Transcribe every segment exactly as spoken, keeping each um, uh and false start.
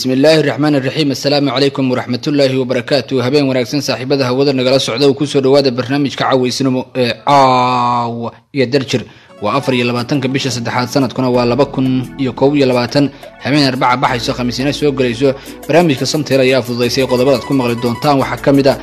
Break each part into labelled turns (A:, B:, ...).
A: بسم الله الرحمن الرحيم. السلام عليكم ورحمة الله وبركاته. هبين وناكسن صاحبتها هودا نقلا سعودة وكسو دوادا برنامج كعوي سينمو عاو يدرجر وأفر يلباتن كبيشة سدحات سنة كنا والبكن يقوي يلباتن همين أربعة بحيسو خمسين سو قليسو برنامج كسمت هلا يافو ضيسي قضبات تكون مغلد دونتان وحكم دا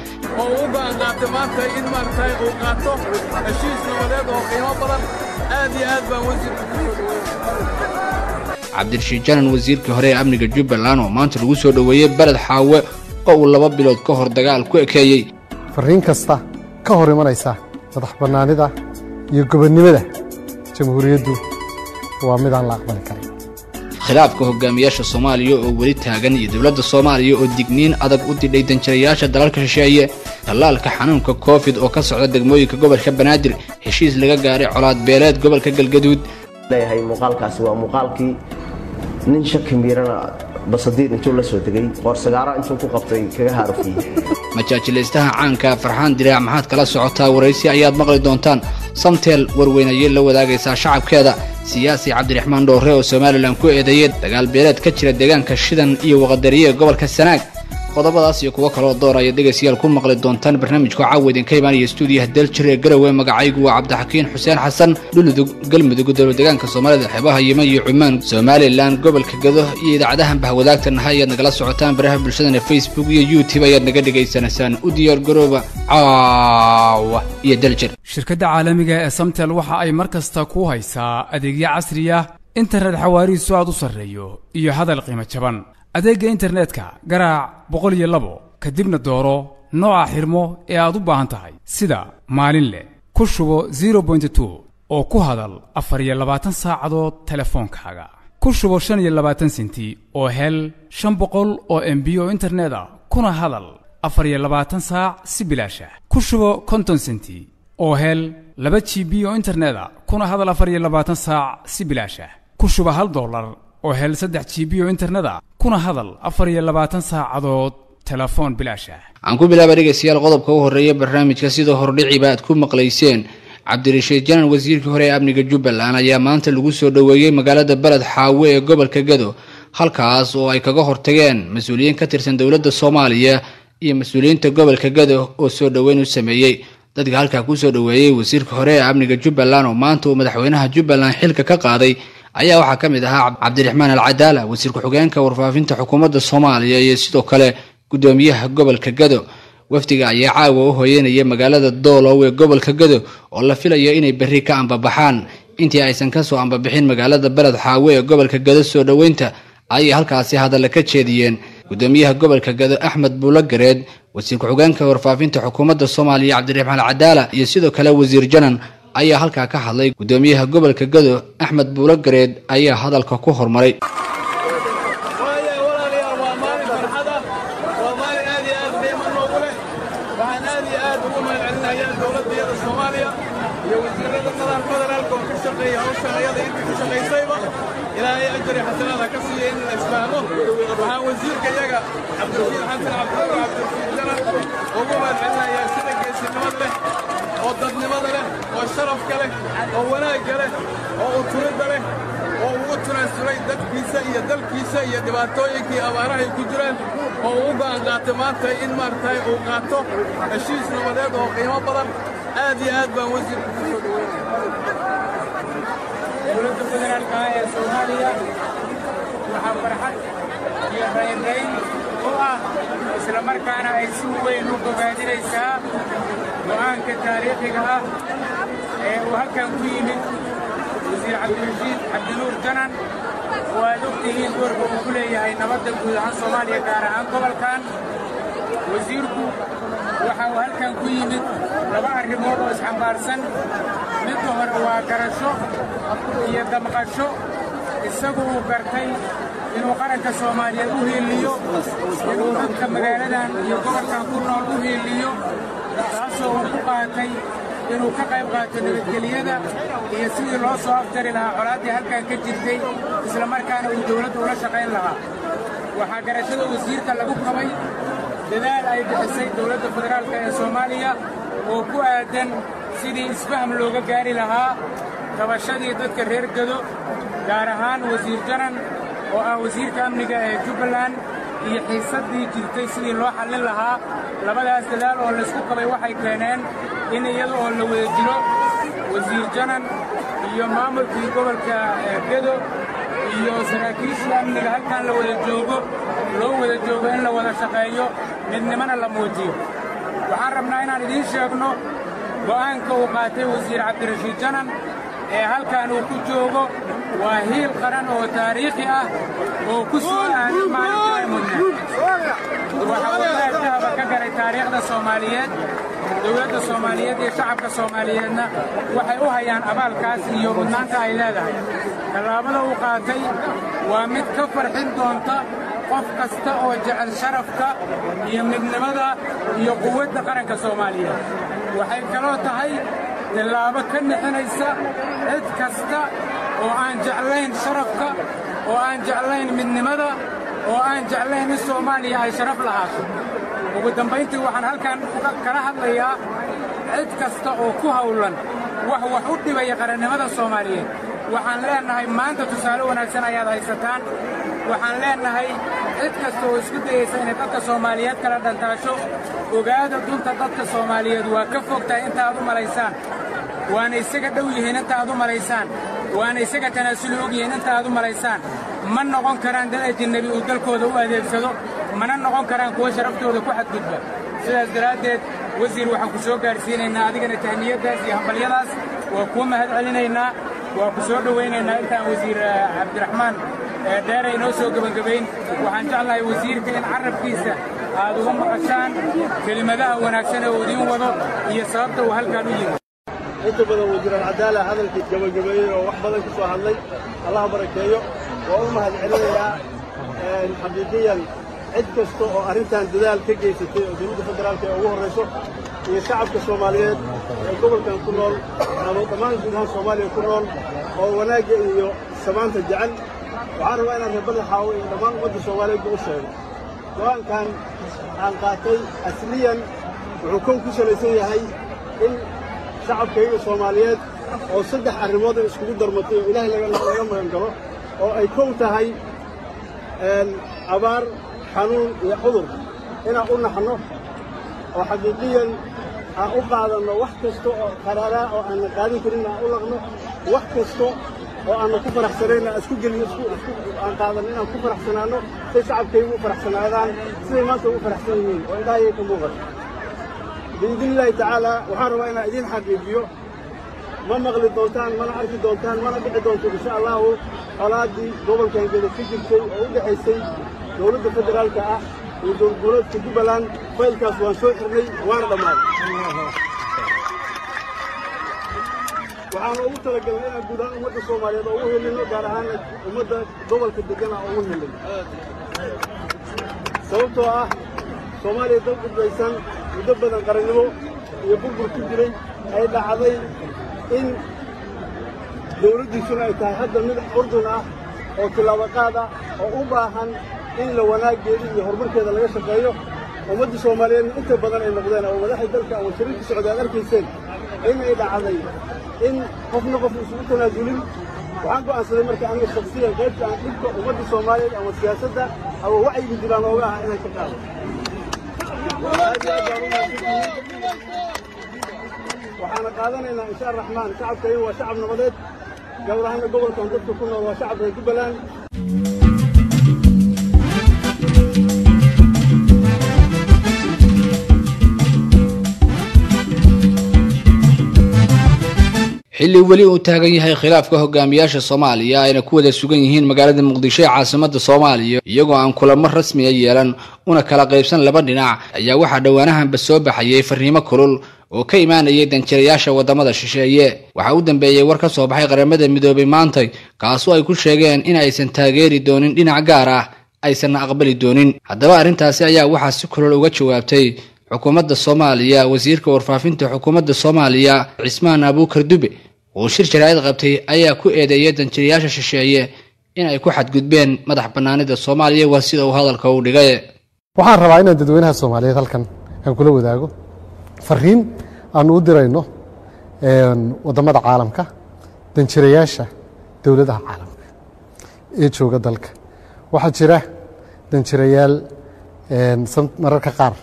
A: عبد الرشيد جنان وزير كهري أمني جوبلاند ومانت lagu soo dhaweeyay balad xaawe oo laba bilood ka hor dagaal ku ekeeyay
B: fariin kasta ka hor imanaysa madax banaanida iyo gobonimada jamhuuriyaddu waa mid aan la aqbali karin
A: khilaafka hogaamiyaasha Soomaaliya oo wali taagan iyo dawladda Soomaaliya oo digniin adag u diiday danjirayaasha dalalka shisheeye talaalka xanuunka Covid oo ka socda degmooyinka gobolka Banaadir heshiis laga gaaray colaad beeleed gobolka Galgaduud
C: leeyahay muuqaalkaasi waa muuqaalkii nin shaki miirana basadiid intuu la soo degay qoor sagaara intuu ku qabtay kaga haarufiyay
A: majaajilaystaha caanka farxaan diraac maxaad kala socotaa waraysi ayaad maqli doontaan samtel warweynayay la wadaagaysa shacabkeeda siyaasi cabdiraxmaan dhoore oo Soomaaliland ku eedeeyay dagaal beeleed ka jira deegaanka shidan iyo waqdariye gobolka Sanaag qodobadaas iyo kuwa kale oo dooraya dhageysiyaal ku maqli doontaan barnaamijka caawidin ka imaanaya stuudiyaha Daljire Garowe magacaygu waa Cabdixakiin Xuseen Xasan dhuludug galmudug dowlad deegaanka Soomaalida xeebaha Yemen iyo Cumaan Soomaaliland gobolka Gado iyo idaacadaha bahwadaagtan hay'ad nagala socotaan baraha bulshada Facebook iyo YouTube ayaad naga dhageysanaysaan u diyaar garooba caawa iyo Daljire
D: shirkadda caalamiga ee Samtel waxa ay markasta ku haysaa adeegyo casri ah internet xawaarihiisu aad u sareeyo iyo hadal qiimo jaban adeega internetka garaac boqol iyo labo kadibna dooro nooca xirmo ee aad u baahan tahay sida maalinle ku shubo zero point two oo ku hadal afar iyo labaatan saacadood telefoonkaaga ku shubo shan iyo labaatan senti oo hel shan boqol oo M B oo internet ah kuna hadal afar iyo labaatan saac si bilaash ah ku shubo konton senti oo hel laba G B oo internet ah kuna hadal afar iyo labaatan saac si bilaash ah ku shubo hal dollar oo hel saddex G B oo internet ah kuna hadal afar iyo labaatan saacadood telefoon bilaash ah
A: aan ku bilaabay dhageysiyaal qodobka u horeeya barnaamijka sida hordhici baad ku maqlayseen Cabdirashiid Janan wasiirka hore ee amniga Jubbaland ayaa maanta lagu soo dhaweeyay magaalada balad xaawe ee gobolka Gado halkaas oo ay kaga hortageen mas'uuliyiin ka tirsan dawladda Soomaaliya iyo mas'uuliyiinta gobolka Gado oo soo dhaweyn u sameeyay dadka halka ku soo dhaweeyay wasiirka hore ee amniga Jubbaland oo maanta uu madaxweynaha Jubbaland xilka ka qaaday ayaa waxa kamid ahaa Cabdiraxmaan Al-Cadaala wasiirka xogeenka warfaafinta xukuumadda Soomaaliya iyo sidoo kale gudoomiyaha gobolka Gado wafdiga ayaa caawa u hooyanayay magaalada Doolow ee gobolka Gado oo la filayo inay berri ka ambabaxaan intii aysan ka soo ambabixin magaalada balad xaawe ee gobolka Gado soo dhaweynta ay halkaasi hadal ka jeediyeen gudoomiyaha gobolka Gado Axmed Buulagareed wasiirka xogeenka warfaafinta xukuumadda Soomaaliya Cabdiraxmaan Al-Cadaala iyo sidoo kale wasiir Janan ayaa halka ka hadlay gudoomiyaha gobolka Gado Axmed Buulagareed ayaa hadalka ku hormaray
E: ودنمada leh oo sharafka leh oo wanaag leh oo uturida leh oo ugu tunaasulay dadkiisa iyo dalkiisa iyo dhibaatooyinkii abaaraha ku jiraan oo uu baan qaatay maanta in martay uu qaato heshiis nabadeed oo qiimo badan aad iyo aad baan wasiirka ku soo dhaweeyay dowladda federaalka ee Soomaaliya waxa farxad iyo raynrayn oo ah isla markaana ay si weyn u bogaadinaysaa go'aanka taariikhiga ah ee uu halkan ku yimid wasiir Cabdirashiid Cabdinuur Janan oo aad ogtihiin doorka uu ku leeyahay nabadda guud ahaan Soomaaliya gaar ahaan gobolkan wasiirku waxa uu halkan ku yimid laba arrimood oo isxambaarsan midda hore waa garasho iyo damqasho isagu uu gartay inuu qaranka Soomaaliyeed u heeliyo inuu dadka magaaladan iyo gobolkan ku nool u heeliyo taasoo uu ku qaatay inuu ka qayb qaato nabadgelyada iyo sidii loo soo aftari lahaa colaaddii halkan ka jirtay isla markaana uu dawladda ula shaqayn lahaa waxaa garashada wasiirka lagu qabay dadaal ay bixisay dawladda federaalka ee Soomaaliya oo ku aadan sidii isfaham looga gaari lahaa tabashadii dadka reer Gado gaar ahaan wasiir Janan oo ah wasiirka amniga ee jubbaland iyo xiisaddii jirtay sidii loo xallin lahaa labadaas dadaal oo laysku qabay waxay keeneen in iyada oo la wada jiro wasiir janan iyo maamulkii gobolka gedo iyo saraakiishii amniga halkan la wada joogo loo wada joogo in la wada shaqeeyo midnimana la muujiyo waxaan rabnaa inaan idiin sheegno go'aanka uu qaatay wasiir cabdirashiid janan ee halkan uu ku joogo waa hiil qaran oo taariikhi ah oo ku soo aaday maalinta ay mudneen waxa wadaagtahaba ka garay taariikhda soomaaliyeed dowladda soomaaliyeed iyo shacabka soomaaliyeedna waxay u hayaan abaalkaas iyo mudnaanta ay leedahay tallaabada uu qaatay waa mid ka farxin doonta qof kasta oo jecel sharafka iyo midnimada iyo quwadda qaranka soomaaliyeed waxay kaloo tahay tallaabo ka nixinaysa cid kasta oo aan jeclayn sharafka oo aan jeclayn midnimada oo aan jeclayn in soomaaliya ay sharaf lahaato ugu dambayntii waxaan halkan kala hadlayaa cid kasta oo ku hawlan wax wax u dhibaya qarannimada soomaaliyeed waxaan leennahay maanta tusaale wanaagsan ayaad haysataan waxaan leennahay cid kasta oo isku dayaysa inay dadka soomaaliyeed kala dhantaasho ogaada dunta dadka soomaaliyeed waa ka fogtahay inta aad u malaysaan waana isaga dhow yihiin inta aad u malaysaan waana isaga tanaasuli og yihiin inta aad u malaysaan ma noqon karaan dad ajnabi uu dalkooda u adeegsado mana noqon karaan kuwa sharaftooda ku xadgudba sidaas daraaddeed wasiir waxaan ku soo gaarsiinaynaa adigana tahniyaddaas iyo hambalyadaas waa kuu mahad celinaynaa waa ku soo dhowaynaynaa intaan wasiir cabdiraxmaan dheere inoo soo gebangebayn waxaan jeclahay wasiirka in carabkiisa aad uga maqashaan kelimadaha wanaagsan ee uu idiin wado iyo sababta uu halkaan u yimid
F: inta badan wasiir alcadaala hadalkii gabagabeeyey oo wax badan ka soo hadlay allaha barakeeyo waa u mahad celinayaa xaqiiqiyan cid kasta oo arrintan dadaal ka geysatay oo dowladda federaalka ee ugu horrayso iyo shacabka soomaaliyeed ee gobolkan ku nool ama dhammaan guud ahaan soomaaliya ku nool oo wanaagga iyo samaanta jecel waxaan rabaa inaan reer badaxaawo iyo dhammaan ummadda soomaaliyeedba u sheego go'aankan aan qaatay asliyan wuxuu kow ku salaysan yahay in shacabkayga soomaaliyeed oo saddex arrimood ay iskugu darmatay oo ilaahay laga magan galo oo ay kow tahay abaar xanuun iyo cudur inaan u naxno oo xaqiiqiyan aan u qaadanno wax kasta oo qaraaraa oo aanna qaadan karin aan u laqno wax kasta oo aanna ku faraxsanayn aan isku gelin aan qaadanno inaan ku faraxsanaanno say shacabkaygu u faraxsanaadaan siday maanta ugu faraxsan yihiin oo ilaahayay ka muuqato biidni illaahi tacaala waxaan rabaa inaan idiin xaqiijiyo ma maqli doontaan mana arki doontaan mana dhici doonto insha allahu colaaddii gobolkan geda ka jirtay oo u dhexaysay dowladda federaalka ah iyo dowlad goboleedka jubbaland faylkaas waan soo xirnay waana dhammaaday waxaana ugu talagalnay inaan guud ahaan ummadda soomaaliyeed oo ugu helino gaar ahaan ummadda gobolka deggan ah oo ugu helin sababtoo ah soomaaliya dal qudbaysan muddo badan qarannimo iyo burbur ku jiray ay dhacday in dowladdiisuna ay tahay hadda mid urdun ah oo tillaabaqaad ah oo u baahan in la wanaaggeeda iyo horumarkeeda laga shaqeeyo ummadda soomaaliyeedna inta badan ay noqdeen oo madaxda dalka ama shariirka socda aad arkayseen inay dhacday in qofna qof isugu tanaasulin waxaan go'aansaday marka aniga shaksiyan qaybta aan dhibka ummadda soomaaliyeed ama siyaasadda ama wacyiga jiraan ooga ah inaan ka qaado waxaana qaadanaynaa insha araxmaan shacabkayga waa shacab nabadeed gabar ahaanna gobolkan dadka ku nool waa shacab reer jubbaland
A: xilli weli uu taagan yahay khilaafka hogaamiyaasha Soomaaliya ayna ku wada sugan yihiin magaalada Muqdisho ee caasimadda Soomaaliya iyagoo aan kulamo rasmi ah yeelan una kala qaybsan laba dhinac ayaa waxa dhawaanahanba soo baxayay fariimo kulul oo ka imaanayay danjirayaasha wadamada shisheeye waxa uu dambeeyay war ka soo baxay qaramada midoobay maanta kaas oo ay ku sheegeen in aysan taageeri doonin dhinac gaar ah aysan aqbali doonin haddaba arrintaasi ayaa waxa si kulul uga jawaabtay xukuumadda Soomaaliya wasiirka warfaafinta xukuumadda Soomaaliya Cismaan Abuukar Dube oo shir jaraa'id qabtay ayaa ku eedeeyay danjirayaasha shisheeye in ay ku xadgudbeen madax banaanida Soomaaliya waa sida uu hadalka u dhigay
B: waxaan rabaa inaan dadweynaha Soomaaliyeed halkan aan kula wadaago fariin aan u dirayno een wadamada caalamka danjirayaasha dawladaha caalamka ee jooga dalka waxaa jira danjirayaal mararka qaar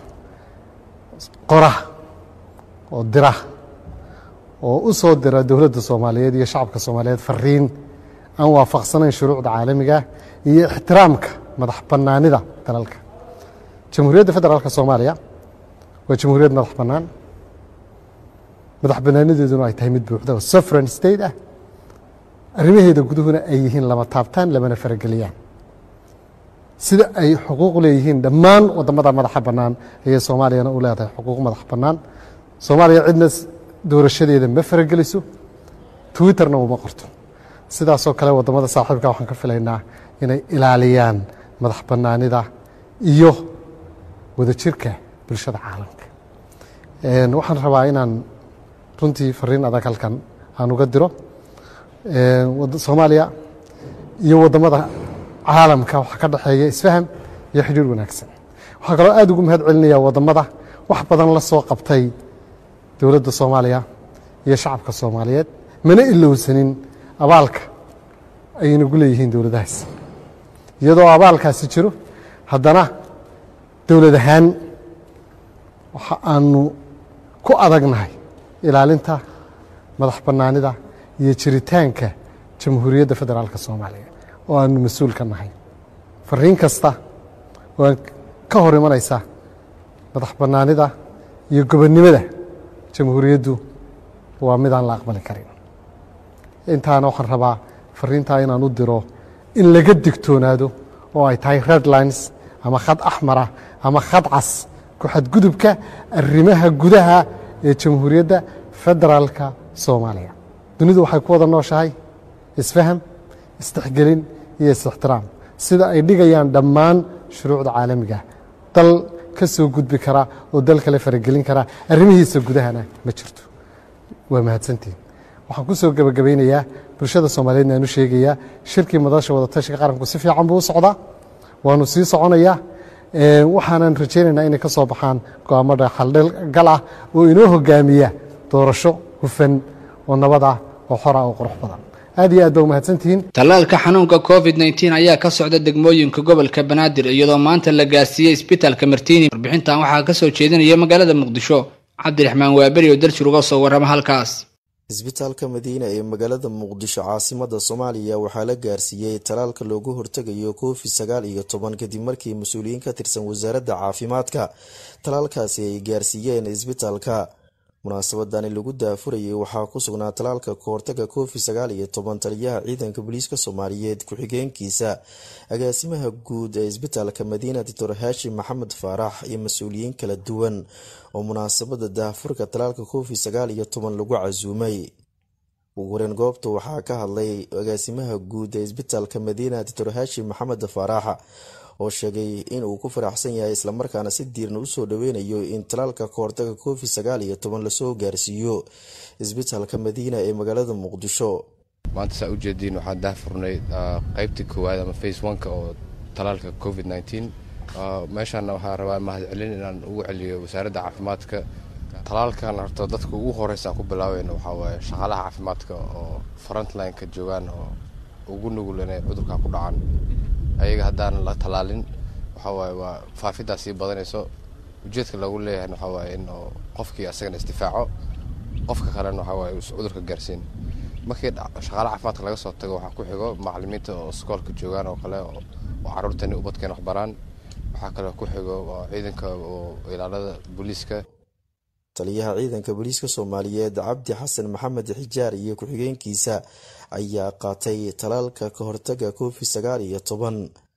B: qora oo dira oo u soo dira dowladda soomaaliyeed iyo shacabka soomaaliyeed fariin aan waafaqsanayn shuruucda caalamiga iyo ixtiraamka madax bannaanida dalalka. jamhuuriyadda federaalka soomaaliya waa jamhuuriyad madax bannaan, madax bannaanideeduna ay tahay mid buuxda oo sovereign state ah, arrimaheeda guduhuna ay yihiin lama taabtaan lamana farageliyaan. sida ay xuquuq leeyihiin dhammaan waddamada madaxa bannaan ayay soomaaliyana u leedahay xuquuq madax bannaan. soomaaliya cidna doorashadeeda ma farageliso, twitterna uma qorto. sidaasoo kale waddamada saaxiibka waxaan ka filaynaa inay ilaaliyaan madax bannaanida iyo wadajirka bulshada caalamka. waxaan rabaa inaan runtii fariin adag halkan aan uga diro soomaaliya iyo waddamada caalamka waxaa ka dhexeeya isfaham iyo xidhiir wanaagsan. waxaa kaloo aad ugu mahad celinayaa waddamada wax badan la soo qabtay dowladda soomaaliya iyo shacabka soomaaliyeed, mana ilowsanin abaalka ay inagu leeyihiin dowladahaas. iyadoo abaalkaasi jiro haddana dowlad ahaan waxa aanu ku adagnahay ilaalinta madax bannaanida iyo jiritaanka jamhuuriyadda federaalka soomaaliya oo aanu mas-uul ka nahay. fariin kasta oo ka hor imanaysa madax bannaanida iyo gobonnimada jamhuuriyaddu waa midaan la aqbali karin. intaana waxaan rabaa fariintaa inaan u diro in laga digtoonaado oo ay tahay red lines ama khad axmara ama khad cas ku xadgudubka arrimaha gudaha ee jamhuuriyadda federaalka soomaaliya. dunidu waxay ku wada nooshahay isfaham, isdhexgelin iyo is-ixtiraam sida ay dhigayaan dhammaan shuruucda caalamiga. dal ka soo gudbi kara oo dal kale faragelin kara arrimihiisa gudahana ma jirto. waa mahadsantiin. waxaan ku soo gebagabaynayaa bulshada soomaaliyeedna aan u sheegayaa shirkii madasha wadatashiga qaranku si fiican buu u socdaa, waanu sii soconayaa. waxaanan rajaynaynaa inay ka soo baxaan go'aamo xaldgal ah oo inoo hogaamiya doorasho hufan oo nabad ah oo xor ah oo qurux badan. aad iyo aad baa umahadsantihiin.
A: tallaalka xanuunka covid nneteen ayaa ka socda degmooyinka gobolka banaadir iyadoo maanta la gaarsiiyey isbitaalka martiini. warbixintan waxaa ka soo jeedinaya magaalada muqdisho cabdiraxmaan waaberi oo darjir uga soo warrama halkaas.
G: isbitaalka madiina ee magaalada muqdisho caasimada soomaaliya waxaa la gaarsiiyey talaalka loogu hortegayo covid sagaal iyo toban kadib markii mas-uuliyiin ka tirsan wasaaradda caafimaadka talaalkaasi ay gaarsiiyeen isbitaalka. munaasabadani lagu daafurayay waxaa ku sugnaa talaalka kahortaga covid sagaal iyo toban taliyaha ciidanka booliiska soomaaliyeed ku-xigeenkiisa, agaasimaha guud ee isbitaalka madiina doctor haashim maxamed faarax iyo mas-uuliyiin kala duwan oo munaasabada daafurka talaalka covid sagaal iyo toban lagu casuumay. ugu horeyn goobta waxaa ka hadlay agaasimaha guud ee isbitaalka madiina doctor haashim maxamed faarax oo sheegay in uu ku faraxsan yahay islamarkaana si diirna usoo dhaweynayo in talaalka kahortaga covid sagaal iyo toban lasoo gaarsiiyo isbitaalka madiina ee magaalada muqdisho.
H: maanta saa ujeediin waxaan daafurnay qaybtii koowaad ama face oneka oo talaalka covid nneteen. meeshaana waxaa rabaa mahad celin inaan ugu celiyo wasaaradda caafimaadka. talaalkan horta dadka ugu horeysa ku bilaabeyna waxaa waaye shaqaalaha caafimaadka oo frontline-ka joogaan oo ugu nugul inay cudurka ku dhacaan. ayaga haddaan la talaalin waxaa waaye waa faafidaa sii badanayso. ujeedka lagu leeyahay waxaa waaye in qofkii asagana isdifaaco, qofka kalena waxaa waaye cudurka gaarsiin. markii shaqaalaha caafimaadka laga soo tago waxaa ku xigo macallimiinta oo iskoolka joogaan oo kale oo carruurtani ubadkeena wax baraan. waxaa kaloo ku xigo ciidanka oo ilaalada booliiska.
G: taliyaha ciidanka booliiska soomaaliyeed cabdi xasan maxamed xijaar iyo ku-xigeenkiisa ayaa qaatay talaalka kahortaga covid sagaal iyo toban.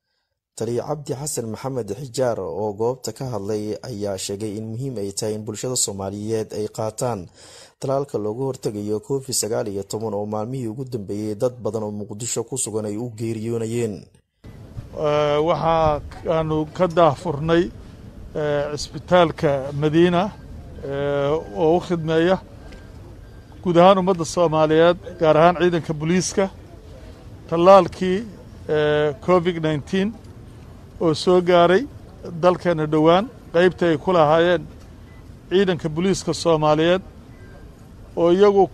G: taliya cabdi xasan maxamed xijaar oo goobta ka hadlay ayaa sheegay in muhiim ay tahay in bulshada soomaaliyeed ay qaataan talaalka loogu hortegayo covid sagaal iyo toban oo maalmihii ugu dambeeyey dad badan oo muqdisho ku sugan ay u geeriyoonayeen.
I: waxaa aanu ka daahfurnay cisbitaalka madiina oo u khidmeeya guud ahaan ummadda soomaaliyeed gaar ahaan ciidanka booliiska tallaalkii covid nneteen oo soo gaaray dalkeena dhowaan qaybta ay ku lahaayeen ciidanka booliiska soomaaliyeed oo iyagu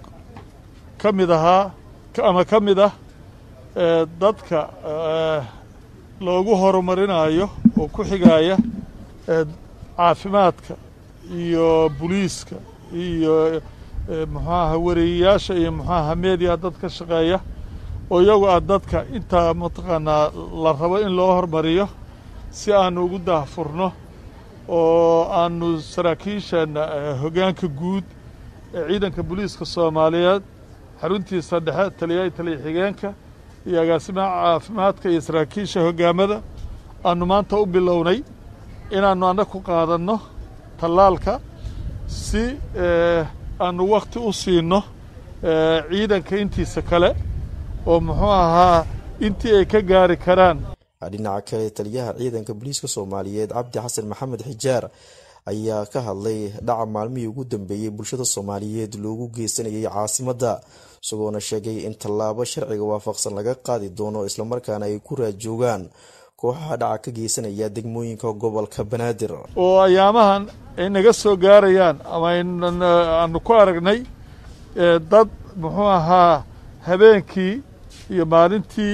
I: ka mid ahaa ama ka mid ah dadka loogu horumarinayo oo ku xigaya caafimaadka iyo booliiska iyo muxuaha wariyayaasha iyo muxuaha media dad ka shaqeeya oo iyagu ah dadka intaa mataqaanaa la rabo in loo hormariyo si aanu ugu daahfurno oo aanu saraakiisheenna hoggaanka guud ee ciidanka booliiska soomaaliyeed xaruntiisa dhexe taliyaha taliya xigeenka iyo agaasimaha caafimaadka iyo saraakiisha hoggaamada aanu maanta u bilownay inaannu annaga ku qaadanno tallaalka si aanu wakhti u siinno ciidanka intiisa kale oo muxuu ahaa intii ay ka gaari karaan.
G: dhinaca kale taliyaha ciidanka booliiska Soomaaliyeed Cabdi Xasan Maxamed Xijaar ayaa ka hadlay dhaca maalmihii ugu dambeeyay bulshada Soomaaliyeed loogu geysanayay caasimadda isagoona sheegay in tallaabo sharciga waafaqsan laga qaadi doono isla markaana ay ku raajoogaan kooxaha dhaca ka geysanaya degmooyinka gobolka Banaadir
I: oo ayaamahan ay naga soo gaarayaan ama aanu ku aragnay dad muxuu ahaa habeenkii iyo maalintii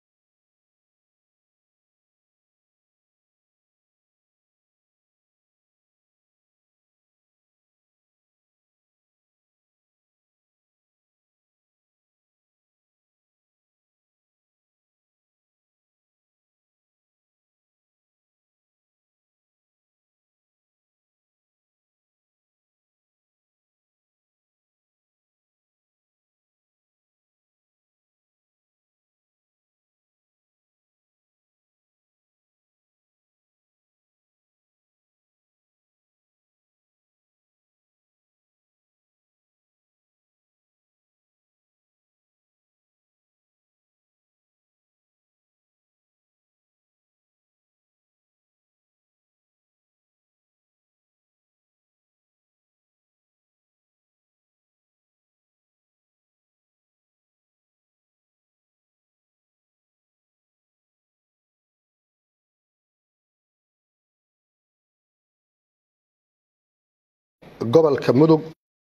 J: gobolka Mudug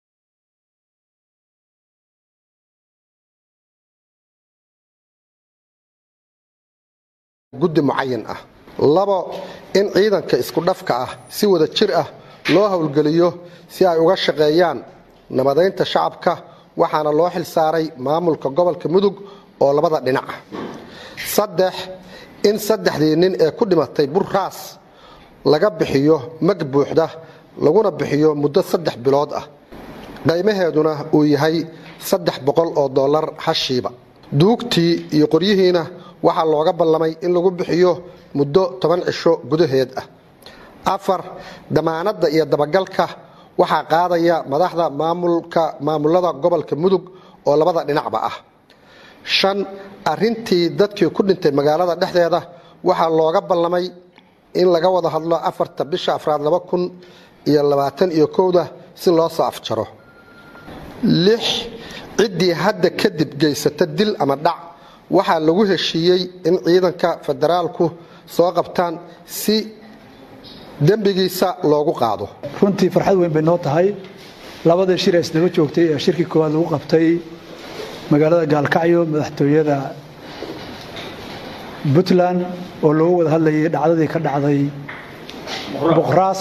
J: guddi mucayan ah labo in ciidanka isku dhafka ah si wada jir ah loo hawlgeliyo si ay uga shaqeeyaan nabadeynta shacabka waxaana loo xil saaray maamulka gobolka Mudug oo labada dhinac ah saddex in saddexdii nin ee ku dhimatay Burraas laga bixiyo mag buuxda laguna bixiyo muddo saddex bilood ah qiimaheeduna uu yahay saddex boqol oo dollar hashiiba duugtii iyo qoryihiina waxa looga ballamay in lagu bixiyo muddo toban cisho gudaheed ah afar damaanadda iyo dabagalka waxa qaadaya madaxda maamulka maamulada gobolka Mudug oo labada dhinacba ah shan arintii dadkii ku dhintay magaalada dhexdeeda waxa looga ballamay in laga wada hadlo afarta bisha afraad laba kun iyo labaatan iyo kowda si loo soo afjaro lix cidii hadda kadib geysata dil ama dhac waxa lagu heshiiyay in ciidanka federaalku soo qabtaan si dambigiisa loogu qaado
K: runtii farxad weyn bay noo tahay labada shir ee isdaba joogtay ee shirkii koowaad lagu qabtay magaalada Gaalkacyo madaxtooyada Puntland oo loogu wada hadlayay dhacdadii ka dhacday Burraas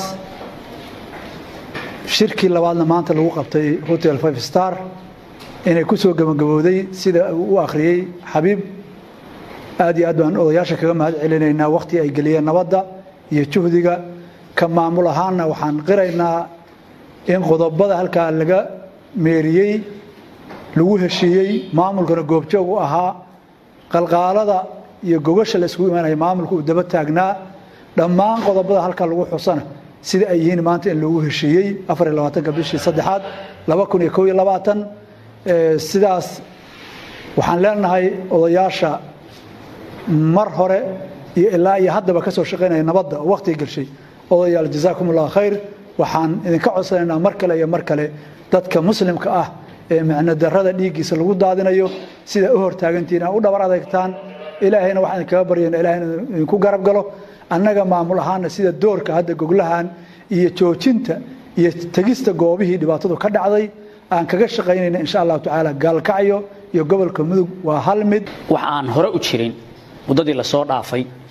K: shirkii labaadna maanta lagu qabtay Hotel five Star inay ku soo gabagabowday sida uu akhriyay Xabiib aad iyo aad baan odayaasha kaga mahad celinaynaa waqti ay galiyeen nabadda iyo juhdiga ka maamul ahaana waxaan qiraynaa in qodobada halka laga meeriyay lagu heshiiyay maamulkana goobjoog u ahaa qalqaalada iyo gogasha la isku imaanay maamulku u daba taagnaa dhammaan qodobada halka lagu xusana sida ay yihiin maanta in lagu heshiiyay afar iyo labaatanka bishii saddexaad laba kun iyo kow iyo labaatan ee sidaas waxaan leenahay odayaasha mar hore iyo ilaa iyo haddaba ka soo shaqeynaya nabadda waqti galshay odayaal jazaakumullahu khayr waxaan idinka codsanaynaa mar kale iyo mar kale dadka muslimka ah ee macna darrada dhiigiisa lagu daadinayo sida u hortaagantiina u dhabar adeegtaan ilaahayna waxaan kaga baryaynaa ilaahayna idinku garab galo annaga maamul ahaana sida doorka hadda goglahan iyo joojinta iyo tagista goobihii dhibaatadu ka dhacday aan kaga shaqeynayna insha Allah taala Gaalkacyo iyo gobolka Mudug waa hal mid
L: waxaan hore u jirin muddadii la soo dhaafay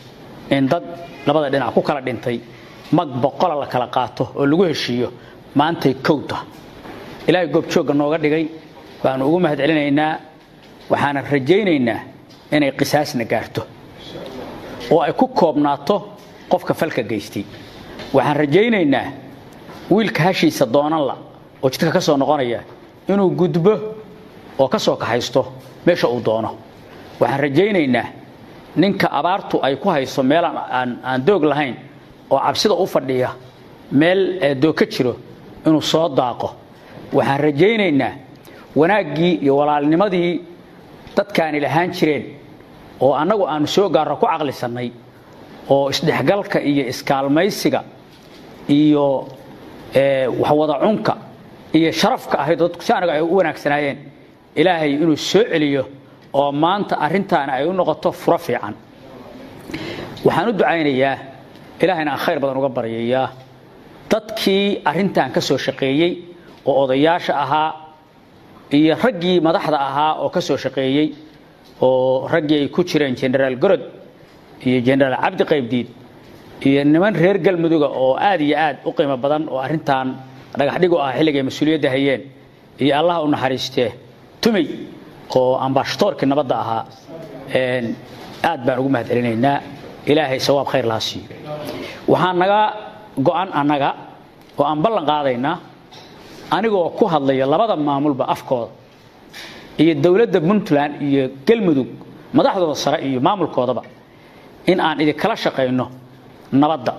L: in dad labada dhinac ku kala dhintay mag boqol la kala qaato oo lagu heshiiyo maantay kowta ilaahay goobjooga nooga dhigay baan ugu mahad celinaynaa waxaana rajaynaynaa inay qisaasna gaarto oo ay ku koobnaato qofka falka geystay waxaan rajaynaynaa wiilka hashiisa doonan la oo jidka ka soo noqonaya inuu gudbo oo ka soo kaxaysto meesha uu doono waxaan rajaynaynaa ninka abaartu ay ku hayso meel aan aan doog lahayn oo cabsida u fadhiya meel doog ka jiro inuu soo daaqo waxaan rajaynaynaa wanaagii iyo walaalnimadii dadkaan ilahaan jireen oo annagu aan soo gaaro ku aqlisanay oo isdhexgalka iyo iskaalmaysiga iyo ee wax wada cunka iyo sharafka ahayd dadku si anaga ay u wanaagsanaayeen ilaahay inuu soo celiyo oo maanta arintaana ay u noqoto furo fiican waxaan u ducaynayaa ilaahayna khayr badan uga baryayaa dadkii arintan ka soo shaqeeyay oo odayaasha ahaa iyo raggii madaxda ahaa oo ka soo shaqeeyay oo raggii ay ku jireen General Gorod iyo General Cabdi Qaybdiid iyo niman reer galmudug oo aad iyo aad u qiimo badan oo arintan dhagax dhigo ah xilliga mas'uuliyadda hayeen iyo Allah u naxariistee tumay oo ambassadorka nabadda ahaa een aad baan ugu mahad celinaynaa ilaahay sawaab khayr la siiyo waxaan naga go'an anaga oo aan ballan qaadaynaa anigoo ku hadlaya labada maamulba afkooda iyo dawladda Puntland iyo galmudug madaxdooda sare iyo maamulkoodaba in aan idin kala shaqeyno nabadda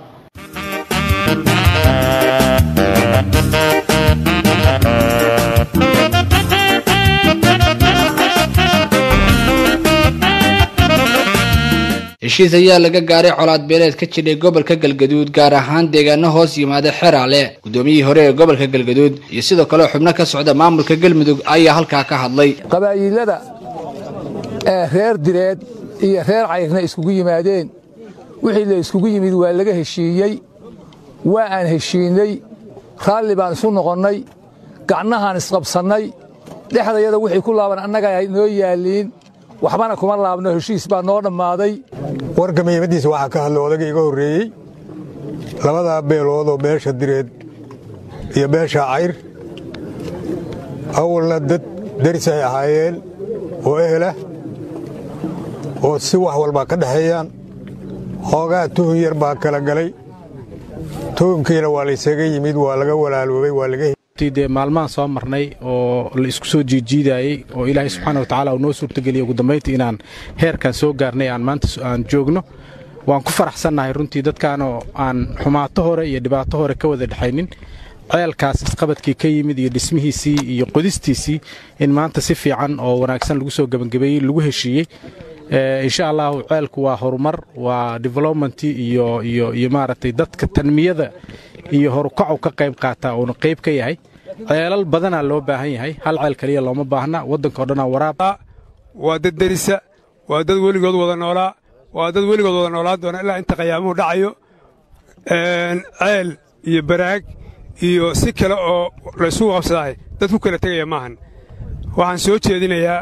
A: heshiis ayaa laga gaaray colaad beeleed ka jiray gobolka Galgaduud gaar ahaan deegaano hoos yimaada Xeraale gudoomiyihii hore ee gobolka Galgaduud iyo sidoo kale xubno ka socda maamulka Galmudug ayaa halka ka hadlay
M: qabaayilada ee reer direed iyo reer cayrna iskugu yimaadeen wixii la iskugu yimid waa laga heshiiyay waa aan heshiinay raalli baan isu noqonnay gacnahan isqabsanay dhexdayada wixii ku laaban annaga ay noo yaaliin waxbana kuma laabno heshiis baa noo dhamaaday
N: wargamiyadiisa waxa ka hadlay odaga iga horeeyay labada beelood oo beesha direed iyo beesha cayr awalna dad daris ay ahaayeen oo ehla oo si wax walba ka dhaxeeyaan hoogaa tuhun yar baa kala galay tuhunkiina waa la isaga yimid waa laga walaaloobay waa laga
O: tidee maalmahan soo marnay oo la isku soo jiijiidayay oo Ilaahay subxaanahu wa ta'aala uu noo suurtageliyay ugu dambeyntii inaan heerkan soo gaarnay aan maanta aan joogno waan ku faraxsanahay runtii dadkaan oo aan xumaato hore iyo dhibaato hore ka wada dhaxaynin ceelkaas isqabadkii ka yimid iyo dhismihiisii iyo qodistiisii in maanta si fiican oo wanaagsan lagu soo gabangabeeyay lagu heshiiyay ee insha Allah ceelku waa horumar waa development iyo iyo iyo maaragtay dadka tanmiyada iyo horukacu ka qayb qaata oo qayb ka yahay ceelal badan loo baahan yahay hal ceel kaliya looma baahna wadanka oo dhan waraab
P: waa dad darisa waa dad weligood wada noolaa waa dad weligood wada noolaa doona ilaa inta qiyaamuhu dhacayo een ceel iyo baraag iyo si kale oo la isugu qabsaday dad ku kala tagaya maahan waxaan soo jeedinayaa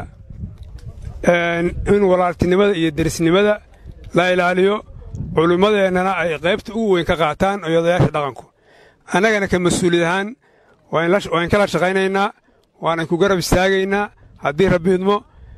P: in walaaltinimada iyo darisnimada la ilaaliyo culimadeennana ay qaybta ugu weyn ka qaataan odayaasha dhaqanku annagana ka mas'uuliyad ahaan waan kala shaqaynaynaa waanan ku garab istaagaynaa haddii rabbi idmo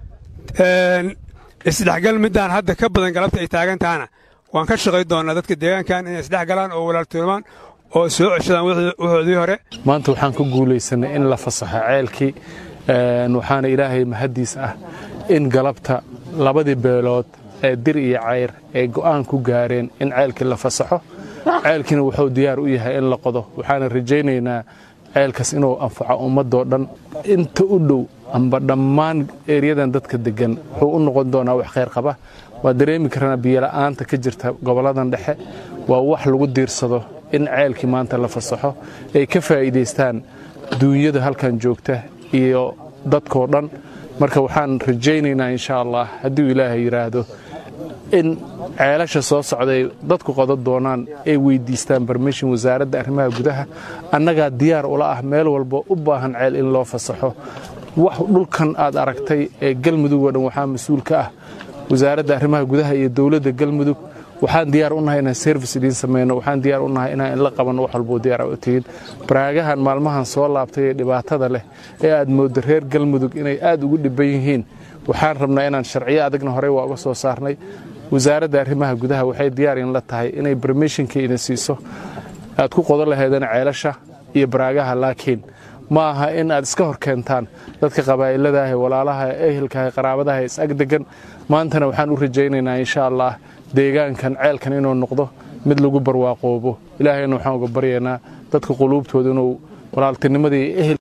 P: isdhexgal midaan hadda ka badan galabta ay taagan tahana waan ka shaqay doonaa dadka deegaankan inay isdhexgalaan oo walaaltoomaan oo soo ceshadaan wuxoodii hore
Q: maanta waxaan ku guulaysanay in la fasaxo ceelkii waxaana ilaahay mahadiis ah in galabta labadii beelood ee dir iyo cayr ay go'aan ku gaareen in ceelkii la fasaxo ceelkiina wuxuu diyaar u yahay in la qodo waxaana rajaynaynaa ceelkaas inuu anfaco ummadoo dhan inta u dhow amba dhammaan ereyadan dadka degan wuxuu u noqon doonaa wax khayr qaba waa dareemi karnaa biyola'aanta ka jirta goboladan dhexe waa wax lagu diirsado in ceelkii maanta la fasaxo ay ka faa'iidaystaan duunyada halkan joogta iyo dadkoo dhan marka waxaan rajaynaynaa insha Allah haddii ilaahay yiraahdo in ceelasha soo socday dadku qodo doonaan ay weydiistaan permission wasaaradda arrimaha gudaha annaga diyaar ula ah meel walba u baahan ceel in loo fasaxo wax dhulkan aad aragtay ee galmudug oo dhan waxaa mas'uul ka ah wasaaradda arrimaha gudaha iyo dawladda galmudug waxaan diyaar u nahay inaan service idiin samayno waxaan diyaar u nahay inaan la qabanno wax walbo diyaar u tihiin baraagahan maalmahan soo laabtay ee dhibaatada leh ee aad moodo reer galmudug inay aad ugu dhiban yihiin waxaan rabnaa inaan sharciyo adagna horey waa uga soo saarnay wasaaradda arrimaha gudaha waxay diyaar in la tahay inay permissionkii idin siiso aad ku qodan lahaydeen ceelasha iyo baraagaha laakiin ma aha in aad iska hor keentaan dadka qabaa'ilada ah walaalaha ehelka qaraabadaha is ag degan maantana waxaan u rajaynaynaa insha Allah deegaankan ceelkan inuu noqdo mid lagu barwaaqoobo ilaahayna waxaan uga baryaynaa dadka quluubtooda inuu walaaltinimadii ehel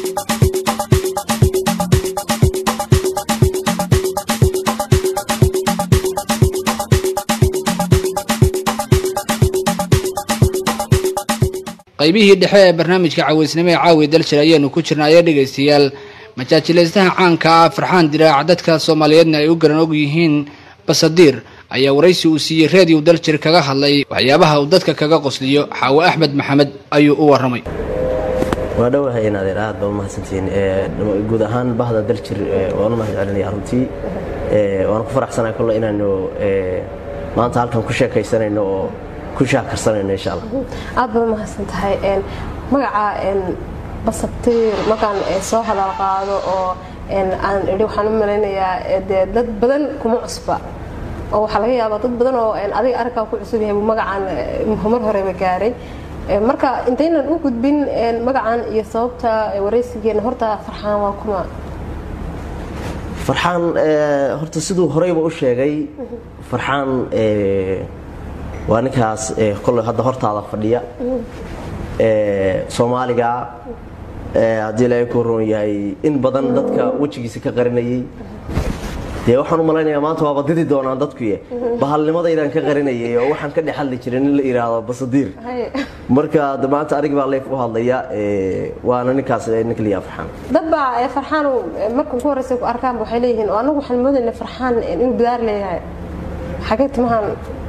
A: qaybihii dhexe ee barnaamijka cawaysnimo ee caawi daljir ayaanu ku jirnaa ayaa dhegaystayaal majaajilaystaha caanka ah farxaan diraac dadka Soomaaliyeedna ay u garan og yihiin basadiir ayaa waraysi uu siiyay radio daljir kaga hadlay waxyaabaha uu dadka kaga qosliyo Xaawo Axmed Maxamed ayuu u waramay
C: waa dhawahay in adeer aad baa u mahadsantiin ee guud ahaan bahda daljir waan u mahadcelinayaa runtii ee waan ku faraxsanahay kullu inaanu ee maanta halkan ku sheekaysanayno oo ku shaakarsanayno insha Allah
R: aad baa mahadsan tahay een magaca een basabtiir markaan soo hadal qaado oo een aan idhi waxaan u maleynayaa dad badan kuma cusba oo waxa laga yaabaa dad badan oo een adiga arkaa ku cusub yahay magacan mar hore ba gaaray marka intaynan u gudbin een magacan iyo sababta waraysigeena horta farxaan waa kuma
C: farxaan ee horta sidoo horeyba u sheegay farxaan ee waa ninkaas ee kullu hadda hortaada fadhiya ee Soomaaliga ee hadii la ku roon yahay in badan dadka wajigiisa ka qarinayay dee waxaan u maleynayaa maanta waa badidi doonaan dadku yee bahalnimadaydan ka qarinayay oo waxaan ka dhaxalli jiray in la iraado basadiir marka maanta arig baa leef u hadlaya ee waana ninkaas ninka liya farxaan
R: dad baa farxaan markuu ku horeysay ku arkaan waxay leeyihiin oo anagu waxaan moodaynaa farxaan inuu bidaar leeyahay xagee timahan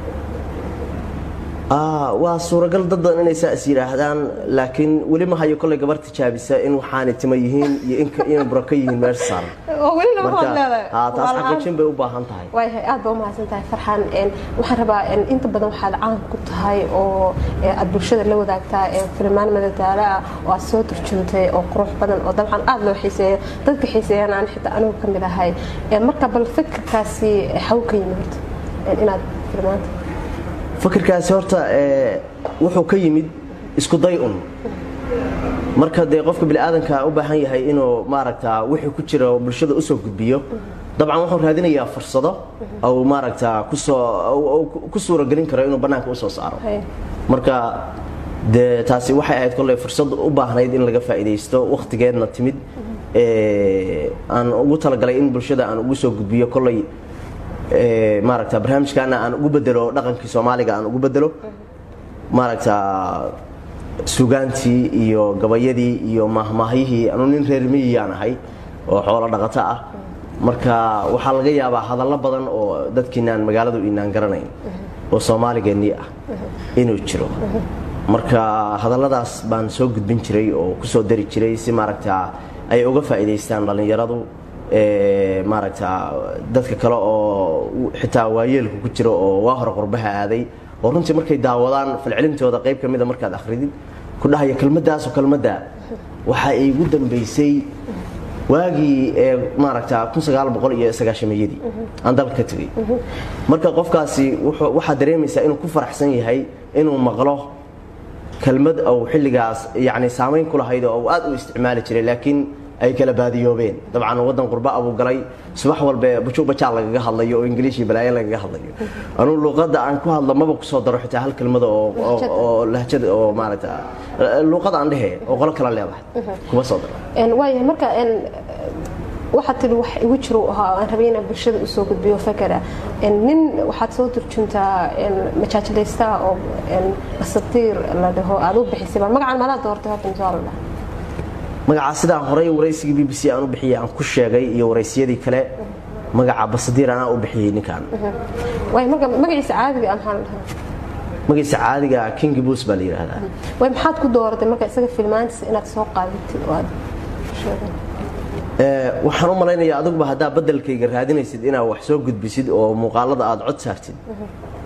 C: ah waa suuragal dad badan inay saas yiraahdaan laakiin wali ma hayo kulay gabar tijaabisa in waxaan timo yihiin iyo in in baraka yihiin meel saaran
R: oo wali lama hadlayo
C: ah taas xaqiiqin bay u baahan tahay
R: way aad baa u mahadsan tahay farxaan een waxaan rabaa in inta badan waxa caan ku tahay oo aad bulshada la wadaagtaa ee filmaan madadaala oo aad soo turjuntay oo qurux badan oo dabcan aad loo xiiseeyo dadka xiiseeyaan aan xitaa anigu kamid ahay ee marka bal fikirkaasi xaw ka yimid inaad filmaanta
C: fikirkaasi horta ee wuxuu ka yimid isku day un marka de qofka bil aadanka u baahan yahay inuu maaragta wixii ku jira bulshada u soo gudbiyo dabcan wuxuu raadinayaa fursado oo maaragta ku soo ku suura galin karo inuu banaanka u soo saaro marka de taasi waxay ahayd kulay fursad u baahnayd in laga faa'iideysto waqtigeedna timid ee aan ugu talagalay in bulshada aan ugu soo gudbiyo kulay ee maaragta barnaamijkaana aan ugu bedelo dhaqankii Soomaaliga aan ugu bedelo maaragta suugaantii iyo gabayadii iyo mahmaahihii anu nin reer miyigaan ahay oo xoolo dhaqato ah marka waxa laga yaabaa hadallo badan oo dadkiinaan magaaladu inaan garanayn oo Soomaaligeennii ah inuu jiro marka hadalladaas baan soo gudbin jiray oo ku soo dari jiray si maaragta ay uga faa'iideystaan dhalinyaradu ee maaragta dadka kale oo xitaa waayeelku ku jiro oo waa hor qurbaha aaday oo runtii markay daawadaan falcelintooda qayb kamid ah markaad akhridid ku dhahayo kelmadaas oo kelmada waxa ay ugu dambeysay waagii ee maaragta kun sagaal boqol iyo sagaashan-yadii aan dalka tagay marka qofkaasi waxa dareemaysaa inuu ku faraxsan yahay inuu maqlo kelmad oo xilligaas yaani saameyn ku lahayd oo aad u isticmaali jiray laakiin ay kala baadiyoobeen dabcan wadan qurba abu galay subax walba bujuba jaal laga hadlayo oo ingiriisi balaayo laga hadlayo anu luqada aan ku hadlo maba ku soo daro xitaa hal kelmado oo oo lahjad oo maaragta luqada aan dhahe oo qolo kala leedahay kuma soo daro
R: een way marka een waxa tiri wax igu jiro aan rabayna bulshada u soo gudbiyo fakara een nin waxa soo turjuntaa een majaajilaysta oo een basatiir la dhaho aad u bixisay magacan mala doortay horta insha Allah
C: magaca sidaan horay waraysiga B B C aan u bixiyay aan ku sheegay iyo waraysiyadii kale magaca basadiir aan u bixiyay ninkan
R: way marka magaciisa caadiga ah maxaa lahaa
C: magaciisa caadiga King Boss baa la yiraahdaa
R: way maxaad ku dooratay marka isaga filmaantiisa inaad soo qaadatid oo aad sheegay
C: ee waxaan u maleynayaa adigu ba hadaa bedelkayga raadinaysid inaad wax soo gudbisid oo muuqaalada aad cod saartid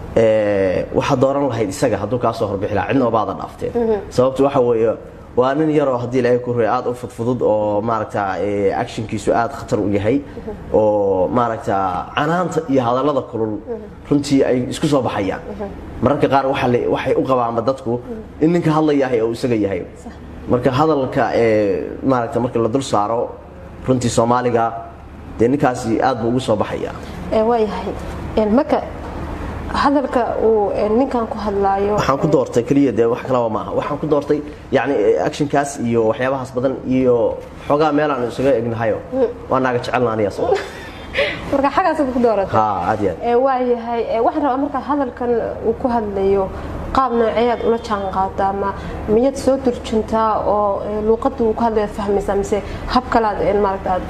C: ee waxa dooran lahayd isaga hadduu ka soo horbixi lahaa cidna baad dhaafteen sababtu waxa weeye waa nin yar oo hadii ilaahay ku reey aad u fudfudud oo maaragta ee actionkiisu aad khatar u yahay oo maaragta canaanta iyo hadallada kulul runtii ay isku soo baxayaan mararka qaar waxa waxay u qabaan dadku in ninka hadlayahay oo isaga yahay marka hadalka ee maaragta marka la dul saaro runtii Soomaaliga de ninkaasi aad buu ugu soo baxaya
R: ee waayahay een marka hadalka uu ninkan ku hadlaayo
C: waxaan ku doortay kaliya de wax kala ma aha waxaan ku doortay yaani action kaas iyo waxyaabahaas badan iyo xogaa meel aan isaga egnahayo waa naaga jecelnaaniya soo
R: marka xagaas ku dooratay
C: ha aad
R: ee waayahay waxaan rabaa marka hadalkan uu ku hadlayo qaab nooceed ula jaan qaadaa ma miyad soo turjuntaa oo luqaddu uu ku hadlayo fahmaysaa mise hab kale aad maaragtaa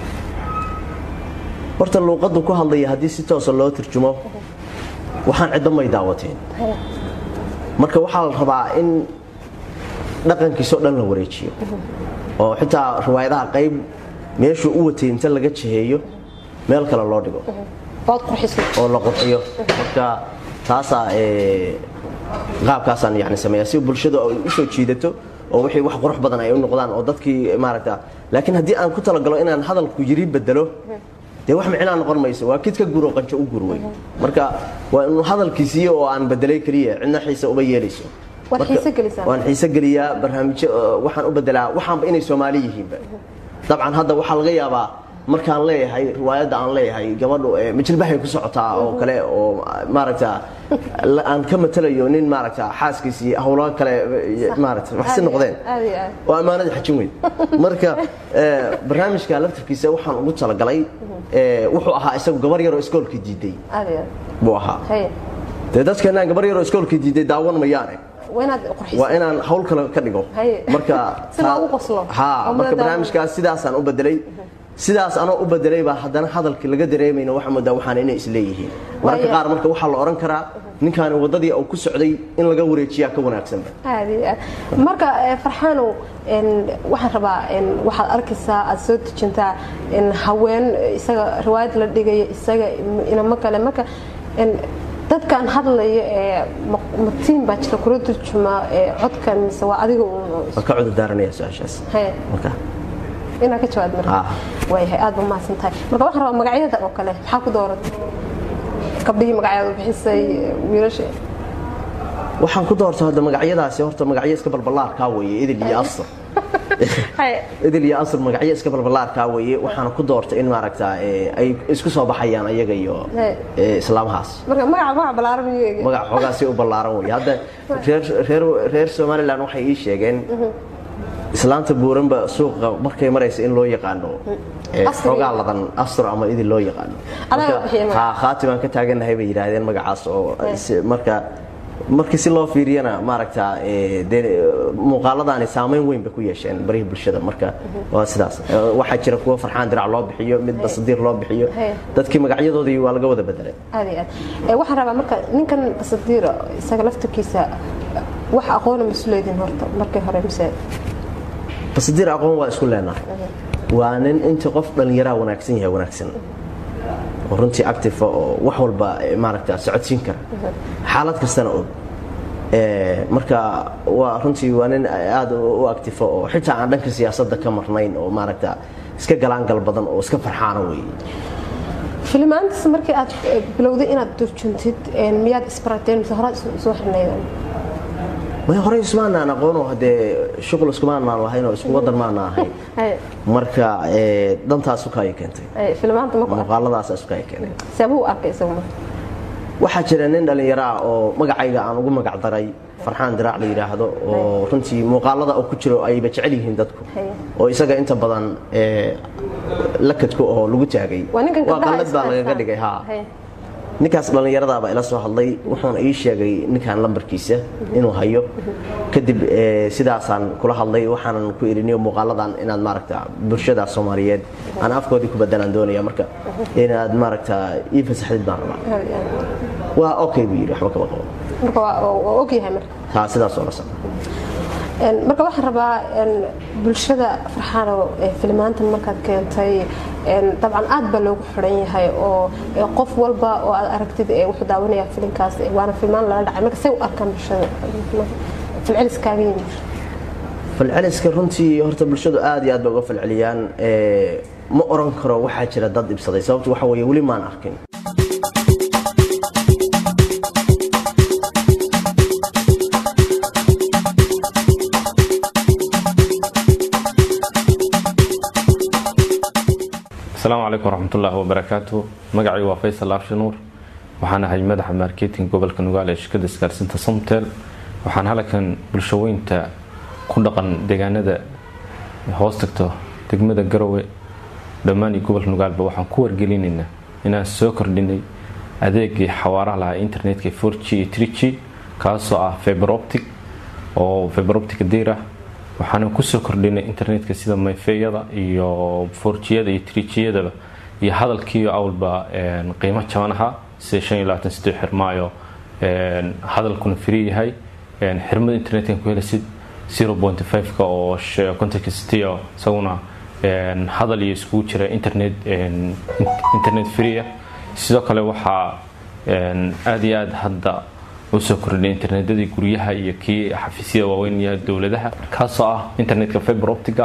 C: horta luqaddu ku hadlaya hadii si toos ah loo turjumo waxaan cidda may daawateen marka waxa la rabaa in dhaqankiisa dhan la wareejiyo oo xitaa riwaayadaha qayb meeshu u watay inta laga jiheeyo meel kale loo dhigo
R: baad qurxiso
C: oo la qurxiyo marka taasa ee qaabkaasaan yani sameeyaa si bulshada u soo jiidato oo wixii wax qurux badan ay u noqdaan oo dadkii maaragta laakiin hadii aan ku talagalo inaan hadalku yiri bedelo de wax macna noqon mayso waa kidka guro qanjo u gurway marka waa inuu hadalkiisii oo aan bedelay kaliya cidna xiisa uba yeelayso
R: waan xiisa galisaa
C: waan xiisa galiyaa barnaamij waxaan u bedelaa waxaan inay Soomaali yihiin dabcan hadda waxa laga yaabaa markaan leeyahay riwaayada aan leeyahay gabadhu majilbahay ku socotaa oo kale oo maaragta aan ka matalayo nin maaragta xaaskiisii hawlaha kale maaragta wax si noqdeen oo amaanada xajin weyn marka barnaamijka laftirkiisa waxaan ugu talagalay ee wuxuu ahaa isagu gabar yar oo iskoolka diiday buu ahaa dadkana gabar yar oo iskoolka diiday daawan mayaan waa inaan hawl kale ka dhigo marka ha marka barnaamijkaas sidaasaan u bedelay sidaas anoo u bedelay baa haddana hadalka laga dareemayna waxa moodaa waxaan inay isleeyihiin marka qaar marka waxa la oran karaa ninkan wadadii uu ku socday in laga wareejiyaa ka wanaagsan
R: marka farxaano in waxaan rabaa in waxa arkaysaa aad soo tijintaa in haween isaga riwaayad la dhigay isaga ina ma kale marka in dadkan hadlaya ee matiin baa jira kula turjuma ee codkan mise waa adiga uu
C: ka cod daaranaya su'aashaas marka
R: ina ka jawaab marka way aad u maasantahay marka waxaan rabaa magacyada oo kale maxaa ku dooratay qabdii magacyada bixisay wiilasha
C: waxaan ku doortay hadda magacyadaasi horta magacyo iska balbalaar ka weeye idil iyo asr hay idil iyo asr magacyo iska balbalaar ka weeye waxaan ku doortay in maaragta ay isku soo baxayaan ayaga iyo islaamhaas
R: marka magaca magac balaaran weeye
C: magac xogaasi u balaaran weeye hadda reer reer reer Soomaaliland waxay ii sheegeen islaanta buuranba suuqa markay maraysa in loo yaqaano ee xogaa ladan asr ama idil loo yaqaano ha khaatiman ka taaganahay bay yiraahdeen magacaas oo marka markii si loo fiiriyana maaragta ee muuqaaladani saameyn weyn ba ku yeesheen bariga bulshada marka waa sidaas waxa jira kuwa farxaan dirac loo bixiyo mid basadiir loo bixiyo dadkii magacyadoodii waa laga wada bedelay
R: aad ee waxa rabaa marka ninkan basadiir isaga laftirkiisa wax aqoon mas'uuliyadin horta markay hore misay
C: basadiir aqoon waa isku leenahay waa nin inta qof dhalinyaro wanaagsan yahay wanaagsan runtii active oo wax walba maaragta socodsiin kara xaalad kastana oo ee marka waa runtii waa nin aad u active oo xitaa aan dhanka siyaasadda ka marnayn oo maaragta iska galaan gal badan oo iska farxaana weey
R: filmaantas markii aad bilowday inaad turjuntid ee miyaad isbarateen sahara soo xirnaydaan
C: way hore ismaana aqoon hade shaqo isku maana lahayn oo isku wadan maana ahayn marka ee dantaas u kaay keentay
R: ee filmaanta ma
C: muuqaaladaas isku kaay keenay
R: sabuu arkay isagu
C: waxa jira nin dhalinyaro oo magacayga aan ugu magac daray farxaan dirac la yiraahdo oo runtii muuqaalada oo ku jiro ay ba jecel yihiin dadku oo isaga inta badan ee lakadku oo lagu taagay waa qalad baa laga dhigay ha ninkaas dhalinyarada baa ila soo hadlay wuxuuna ii sheegay ninkan lambarkiisa inuu hayo kadib sidaasaan kula hadlay waxaan ku iriniyo muuqaaladan inaad maaragta bulshada Soomaaliyeed aan afkoodii ku bedelan doonaya marka inaad maaragta ii fasaxdid baan rabaa waa okay buu yiri waxba kama qabo
R: marka waa okay marka
C: ha sidaas oo la soo
R: marka waxaan rabaa bulshada farxaano filmaantan markaad keentay dabcan aad baa loogu xiran yahay oo qof walba oo aad aragtid wuxuu daawanaya filimkaas waana filmaan lala dhacay marka say u arkaan bulshada filceliskaaga yimid
C: falceliska runtii horta bulshadu aad iyo aad bay uga falceliyaan ma oran karo waxaa jira dad ibsaday sababtu waxa weeye weli maan arkin
S: السلام عليكم ورحمة الله وبركاته مقعي وفيصل أبشنور وحنا هاي مدح ماركتينج قبل كانوا قال إيش كده سكارسنت صمتل وحنا هلا كان بالشوين تا كندقن دجانا ده هوستكتو تجمد الجروي دماني قبل كانوا قال بوحنا كور جلين إنه إن السكر دني أديك حوار على إنترنت كفورتشي تريتشي كاسوا فيبر أوبتيك أو فيبر أوبتيك ديرة waxaan ku soo kordhinay internetka sida mayfeeyada iyo four-G-yada iyo three-G-yada iyo hadalkii awalba een qiimo jaban aha shan iyo labaatan saddex xirmaayo een hadalkuna free yahay een xirmada internetka ku helasid zero point five ka oo contactio saguna een hadal iyo isku jira internet een internet free sidoo kale waxa een aad iyo aad hadda وسو كردين انترنتدي guryaha iyo kii xafiisyada waaweyn ee dawladaha kaasoo ah internetka fiber optica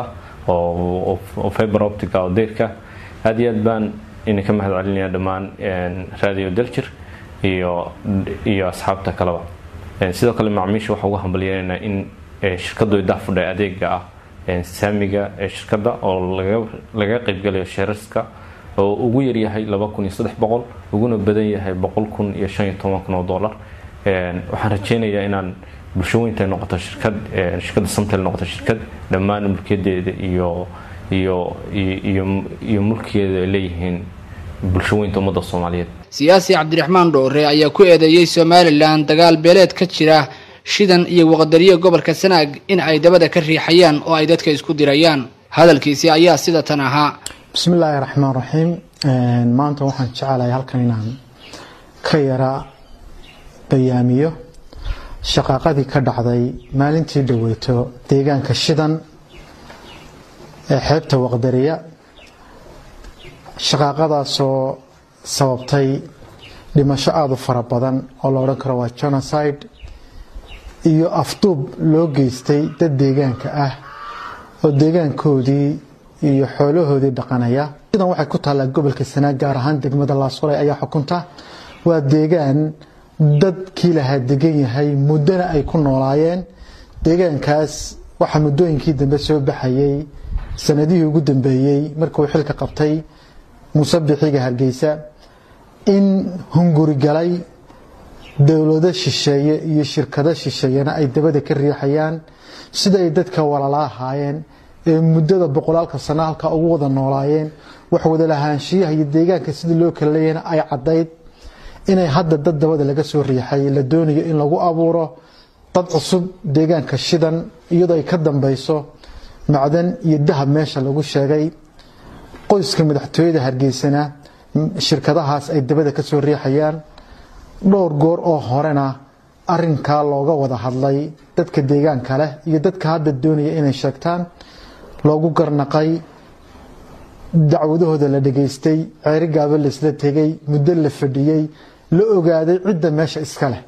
S: oo oo fiber optica oo deerka aad iyo aad baan in ka mahad celinaya dhamaan radio Daljir iyo iyo asxaabta kaleba sidoo kale macaamiisha waxa ugu hambalyeynaa in shirkadu ay daafudhay adeega ah saamiga ee shirkada oo laga laga qayb galayo shareerska oo ugu yar yahay laba kun iyo saddex boqol uguna badan yahay boqol kun iyo shan iyo toban kun oo dollar waxaan rajeynayaa inaan bulshooyinta noqoto shirkad shirkadda Samtel noqoto shirkad dhammaan mulkiyadeeda iyo iyo iyo iyo mulkiyeeda leeyihiin bulshooyinta ummadda Soomaaliyeed
A: siyaasi Cabdiraxmaan Dhoore ayaa ku eedeeyay Somaliland dagaal beeleed ka jira shidan iyo waqdariyo gobolka Sanaag in ay dabada ka riixayaan oo ay dadka isku dirayaan hadalkiisi ayaa sida tan ahaa
T: bismillaahir rahmaanir rahiim maanta waxaan jecelahay halkan inaan ka yaraa bayaamiyo shaqaqadii ka dhacday maalintii dhaweyto deegaanka shidan ee xeebta waqdariya shaqaqadaasoo sababtay dhimasho aad u fara badan oo la odhan karo waa genocide iyo afduub loo geystay dad deegaanka ah oo deegaankoodii iyo xoolahoodii dhaqanaya shidan waxay ku taallaa gobolka Sanaag gaar ahaan degmada Laasqoray ayaa xukunta waa deegaan dadkii lahaa degan yahay muddana ay ku noolaayeen deegaankaas waxa muddooyinkii dambe soo baxayay sanadihii ugu dambeeyay markuu xilka qabtay musabixiga Hargeysa in hunguri galay dawlado shisheeye iyo shirkado shisheeyana ay dabada ka riixayaan sida ay dadka walaalahayeen ee muddada boqolaalka sano halka ugu wada noolaayeen wax wada lahaanshiyaha iyo deegaanka sidii loo kala leeyahay ay cadayd inay hadda dad dabada laga soo riixay la doonayo in lagu abuuro dad cusub deegaanka shidan iyadoo ay ka dambayso macdan iyo dahab meesha lagu sheegay qoyska madaxtooyada Hargeysana shirkadahaas ay dabada ka soo riixayaan dhowr goor oo horena arinka looga wada hadlay dadka deegaanka leh iyo dadka hadda doonaya inay sheegtaan loogu garnaqay dacwadahooda la dhageystay ceerigaaba la isla tagay muddo la fadhiyay la ogaaday cidda meesha iska leh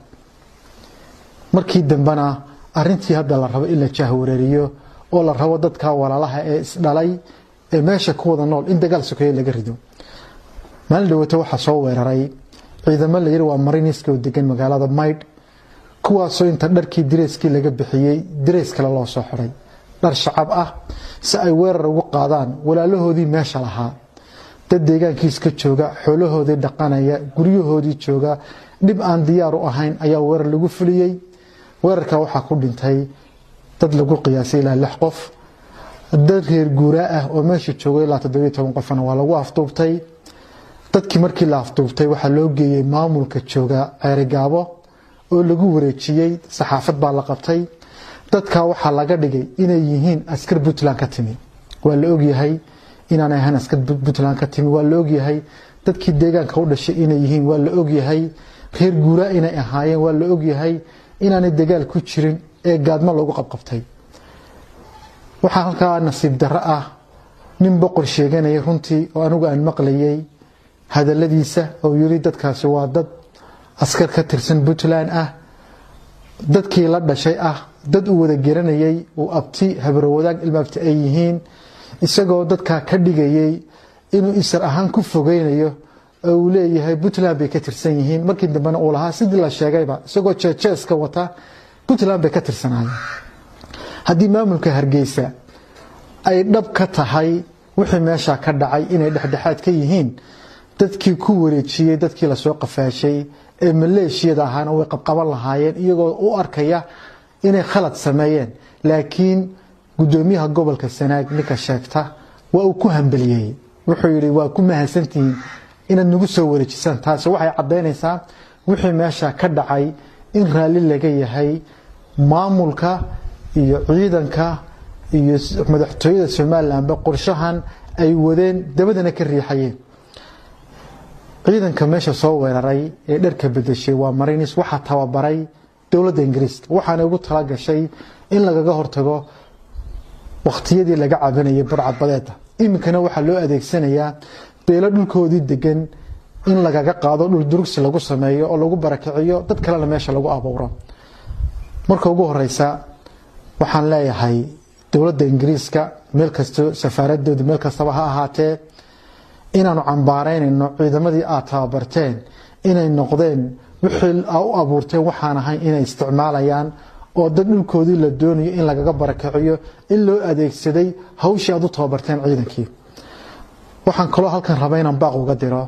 T: markii dambana arintii hadda la rabo in la jahwareeriyo oo la rabo dadka walaalaha ee isdhalay ee meesha ku wada nool in dagaal sokeeye laga rido maalin dhawaato waxa soo weeraray ciidamo la yiri waa mariniska oo degan magaalada Maydh kuwaasoo inta dharkii direeskii laga bixiyay direes kale loo soo xiray dhar shacab ah si ay weerar ugu qaadaan walaalahoodii meesha lahaa dad deegaankiis ka jooga xoolahoodii dhaqanaya guryahoodii jooga dib aan diyaar u ahayn ayaa weerar lagu fuliyay weerarka waxa ku dhintay dad lagu qiyaasay ilaa lix qof dad reer guuraa ah oo meesha joogay ilaa toddoba iyo toban qofna waa lagu afduubtay dadkii markii la afduubtay waxa loo geeyay maamulka jooga Ceerigaabo oo lagu wareejiyay saxaafad baa la qabtay dadka waxa laga dhigay inay yihiin askar Puntland ka timi waa la og yahay inaanay ahaan askar Puntland ka timi waa la og yahay dadkii deegaanka u dhashay inay yihiin waa la og yahay reer guuraa inay ahaayeen waa la og yahay inaanay dagaal ku jirin ee gaadma lagu qabqabtay waxaa halkaa nasiib darro ah nin boqor sheeganaya runtii oo anigu aan maqlayay hadalladiisa oo yiri dadkaasi waa dad askar ka tirsan Puntland ah dadkii la dhashay ah dad uu wada garanayay uu abti habarwadaag ilmaabti ay yihiin isagoo dadka ka dhigayay inuu isar ahaan ku fogeynayo oo uu leeyahay Puntland bay ka tirsan yihiin markii dambana uu lahaa sidii la sheegayba isagoo jeejeeska wata Puntland bay ka tirsanaayeen haddii maamulka Hargeysa ay dhab ka tahay wixii meesha ka dhacay inay dhexdhexaad ka yihiin dadkii ku wareejiyay dadkii la soo qafaashay ee maleeshiyada ahaan oo qabqaban lahaayeen iyagoo u arkaya inay khalad sameeyeen laakiin gudoomiyaha gobolka Sanaag ninka sheegta waa uu ku hambaliyay wuxuu yiri waa ku mahadsantiin inaad nagu soo wareejisaan taasi waxay cadeynaysaa wixii meesha ka dhacay in raali laga yahay maamulka iyo ciidanka iyo madaxtooyada Soomaaliland qorshahan ay wadeen dabadana ka riixayeen ciidanka meesha soo weeraray ee dharka bedeshay waa Marines waxa tababaray dawladda Ingiriiska waxaana ugu tala gashay in lagaga hortago waqtiyadii laga cabanayay burcadbadeeda iminkana waxa loo adeegsanayaa beelo dhulkoodii degan in lagaga qaado dhul durugsi lagu sameeyo oo lagu barakiciyo dad kale meesha lagu abuuro marka ugu horeysa waxaan leeyahay dawladda Ingiriiska meel kasto safaaradooda meel kastaba ha ahaatee inaanu cambaaraynayno ciidamadii aad tababarteen inay noqdeen wixii u abuurteen waxaan ahayn inay isticmaalayaan oo dad dhulkoodii la doonayo in lagaga barakiciyo in loo adeegsaday hawshii aad u tababarteen ciidankii waxaan kaloo halkan rabaa inaan baaq uga diro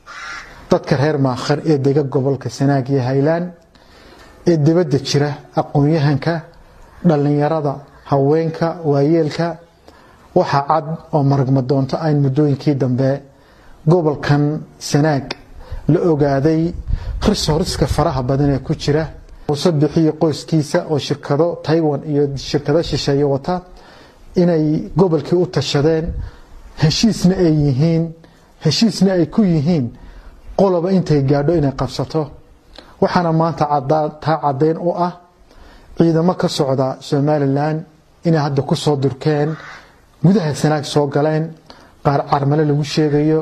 T: dadka reer Maakhir ee dega gobolka Sanaag iyo Highland ee dibadda jira aqoon-yahanka dhalinyarada haweenka waayeelka waxa cad oo maragma doonto ay muddooyinkii dambe gobolkan Sanaag la ogaaday resource-ka faraha badan ee ku jira oo bixiyo qoyskiisa oo shirkado Taiwan iyo shirkado shisheeye wata inay gobolkii u tashadeen heshiisna ay yihiin heshiisna ay ku yihiin qoloba intay gaadho inay qabsato waxaana maanta taa cadeyn u ah ciidamo ka socda Somaliland inay hadda ku soo durkeen gudaha Sanaag soo galeen qaar carmale lagu sheegayo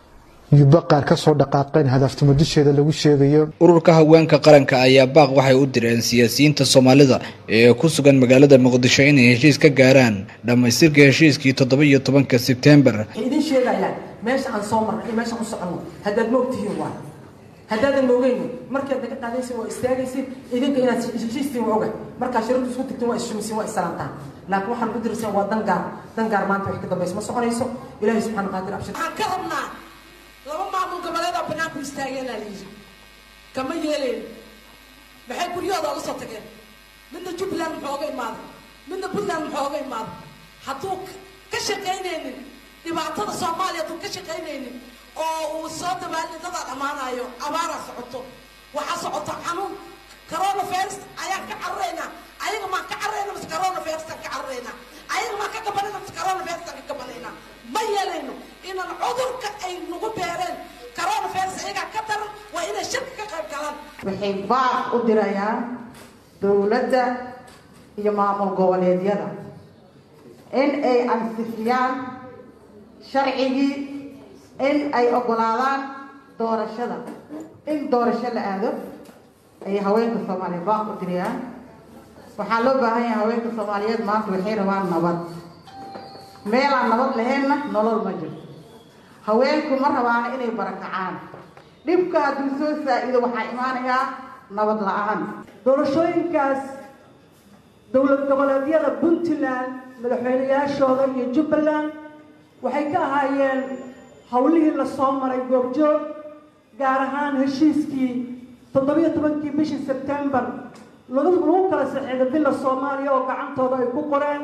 T: yuba qaar ka soo dhaqaaqeen hadafta dusheeda lagu sheegayo
A: ururka haweenka qaranka ayaa baaq waxay u direen siyaasiyiinta Soomaalida ee ku sugan magaalada Muqdisho inay heshiis ka gaaraan dhamaystirka heshiiskii toddoba iyo tobanka September
U: idin sheegayaan meesha aan soo marnay meesha ku socono haddaad moogtihiin waa haddaadan moogeyn markaad naga qaadaysid waa istaagaysid idinka inaad heshiistiin waa oga markaa shiradu isku tagtiin waa ishumisin waa isalaantaan laakiin waxaan u dirsan waa dangaar dangaar maanta wax ka dambaysa ma soconayso ilaahay subxaana qaadir abshir
V: waxaan ka rabnaa laba maamul goboleed oo banaanku istaageen la yidhi kama yeeleen maxay guryahooda uga soo tageen midna Jubbaland muxuu uga imaaday midna Puntland muxuu uga imaaday hadduu ka shaqaynaynin dhibaatada Soomaaliya hadduu ka shaqaynaynin oo uu soo dabaalin dad amaanayo abaara socoto waxa socoto xanuun coronavirus ayaan ka carreynaa ayaga ma ka carreynaa mas coronavirus ka carreynaa ayaga ma ka gabanayna mas coronavirus ka gabanayna ma yeelayno inaan cudurka ay nagu beereen coronavirus ayaga ka daran waa inay shirka ka qayb galaan
W: waxay baaq u dirayaan dawladda iyo maamul goboleedyada in ay ansixiyaan sharcigii in ay ogolaadaan doorashada in doorasho la aado ay haweenka Soomaaliyeed baaq u dirayaan waxaa loo baahan yahay haweenka Soomaaliyeed maanta waxay rabaan nabad meel aan nabad lahaynna nolol ma jirto haweenku ma rabaan inay barakacaan dhibka hadduu soo saa'ido waxaa imaanayaa nabad la'aan
X: doorashooyinkaas dowlad goboleedyada Puntland madaxweynayaashooda iyo Jubbaland waxay ka ahaayeen hawlihii la soo maray goobjoog gaar ahaan heshiiskii toddoba iyo tobankii bishii September lagu kala saxiixday bila Soomaaliya oo gacantooda ay ku qoreen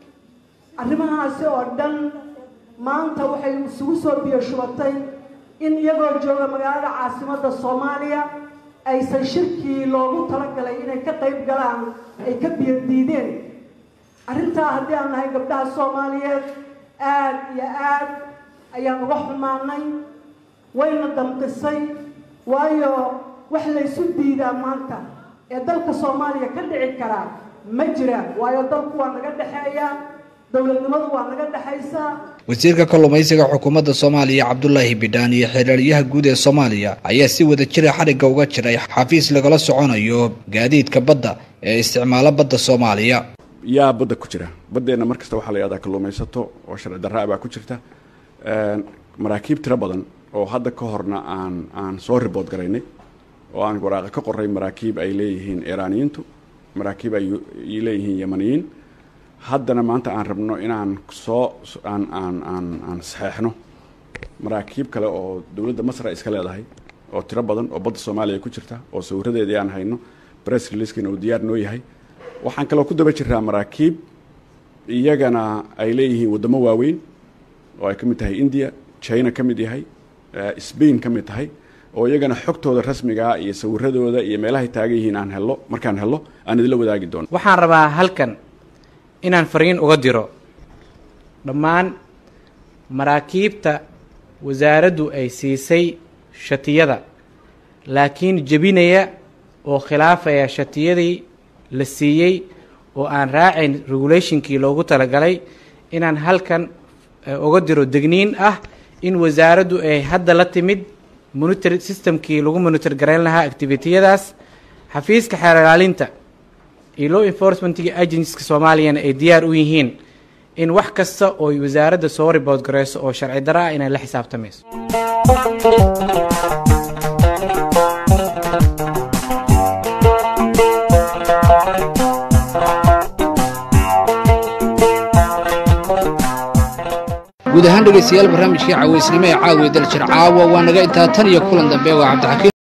X: arrimahaasi oo dhan maanta waxay isugu soo biyo shubatay in iyagoo jooga magaalada caasimadda Soomaaliya aysan shirkii loogu talagalay inay ka qayb galaan ay ka biyo diideen arrintaa haddii aan nahay gabdhaha Soomaaliyeed aad iyo aad ayaan uga xumaanay wayna damqisay waayo wax la isu diidaa maanta ee dalka Soomaaliya ka dhici kara ma jiraan waayo dalku waa naga dhaxeeya dowladnimadu waa naga dhexaysaa.
A: wasiirka kalluumaysiga xukuumadda Soomaaliya Cabdullaahi Bidhaan iyo xiriiryaha guud ee Soomaaliya ayaa si wada jir ah xariga uga jiray xafiis lagala soconayo gaadiidka badda ee isticmaala badda Soomaaliya.
B: yaa badda ku jira baddeena markasta waxa la yiraahdaa kalluumaysato oo sharci darro ah ku jirta een maraakiib tiro badan oo hadda ka horna aan aan soo report garaynay oo aan waraaqa ka qoray maraakiib ay leeyihiin Iiraaniyiintu maraakiib ay leeyihiin Yemaniyiin haddana maanta aan rabno inaan soo aan aan aan aan saxeexno maraakiib kale oo dawladda Masar iska leedahay oo tiro badan oo badda Soomaaliya ku jirta oo sawiradeedii aan hayno press release-kiina uu diyaar noo yahay waxaan kaloo ku daba jiraa maraakiib iyagana ay leeyihiin wadamo waaweyn oo ay ka mid tahay India China ka mid yahay Spain ka mid tahay oo iyagana xogtooda rasmiga ah iyo sawiradooda iyo meelaha ay taagan yihiin aan helo markaan helo aan idin la wadaagi doono.
D: waxaan rabaa halkan inaan fariin uga diro dhammaan maraakiibta wasaaraddu ay siisay shatiyada laakiin jabinaya oo khilaafaya shatiyadii la siiyey oo aan raacayn regulationkii loogu talagalay inaan halkan uga diro degniin ah in wasaaraddu ay hadda la timid monitor systemkii lagu monitor gareyn lahaa activity-yadaas xafiiska xeer ilaalinta iyo law enforcement agencies Soomaaliyana ay diyaar u yihiin in wax kasta oo wasaaradda soo report gareyso oo sharci darro ah inay la xisaabtamayso.
A: guud ahaan dhegeystayaal barnaamijkii caweysnimo ee caawiya daljir caawa waa naga intaa tan iyo kulan dambe waa Cabdi Xakiin